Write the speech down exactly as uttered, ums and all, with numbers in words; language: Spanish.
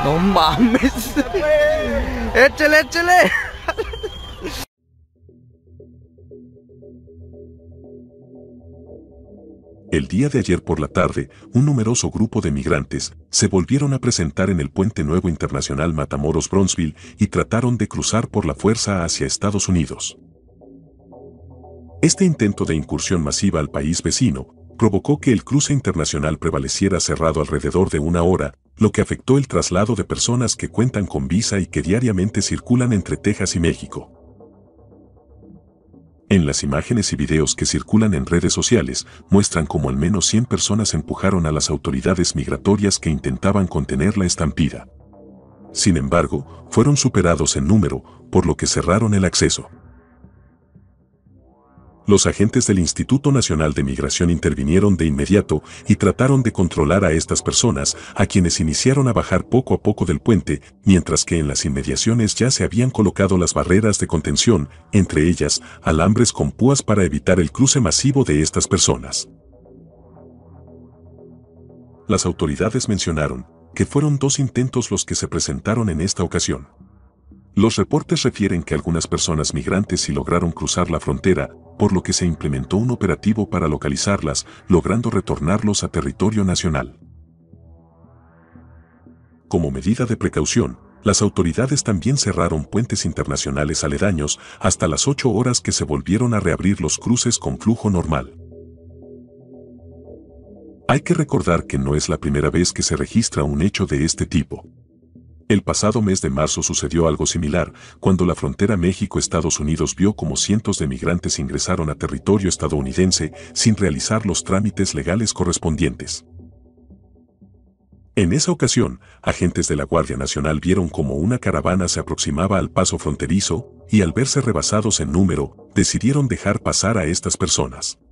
No mames. Échale, échale. El día de ayer por la tarde, un numeroso grupo de migrantes se volvieron a presentar en el Puente Nuevo Internacional Matamoros-Bronzeville y trataron de cruzar por la fuerza hacia Estados Unidos. Este intento de incursión masiva al país vecino provocó que el cruce internacional prevaleciera cerrado alrededor de una hora, lo que afectó el traslado de personas que cuentan con visa y que diariamente circulan entre Texas y México. En las imágenes y videos que circulan en redes sociales, muestran cómo al menos cien personas empujaron a las autoridades migratorias que intentaban contener la estampida. Sin embargo, fueron superados en número, por lo que cerraron el acceso. Los agentes del Instituto Nacional de Migración intervinieron de inmediato y trataron de controlar a estas personas, a quienes iniciaron a bajar poco a poco del puente, mientras que en las inmediaciones ya se habían colocado las barreras de contención, entre ellas, alambres con púas para evitar el cruce masivo de estas personas. Las autoridades mencionaron que fueron dos intentos los que se presentaron en esta ocasión. Los reportes refieren que algunas personas migrantes sí lograron cruzar la frontera, por lo que se implementó un operativo para localizarlas, logrando retornarlos a territorio nacional. Como medida de precaución, las autoridades también cerraron puentes internacionales aledaños hasta las ocho horas que se volvieron a reabrir los cruces con flujo normal. Hay que recordar que no es la primera vez que se registra un hecho de este tipo. El pasado mes de marzo sucedió algo similar, cuando la frontera México-Estados Unidos vio como cientos de migrantes ingresaron a territorio estadounidense sin realizar los trámites legales correspondientes. En esa ocasión, agentes de la Guardia Nacional vieron como una caravana se aproximaba al paso fronterizo y al verse rebasados en número, decidieron dejar pasar a estas personas.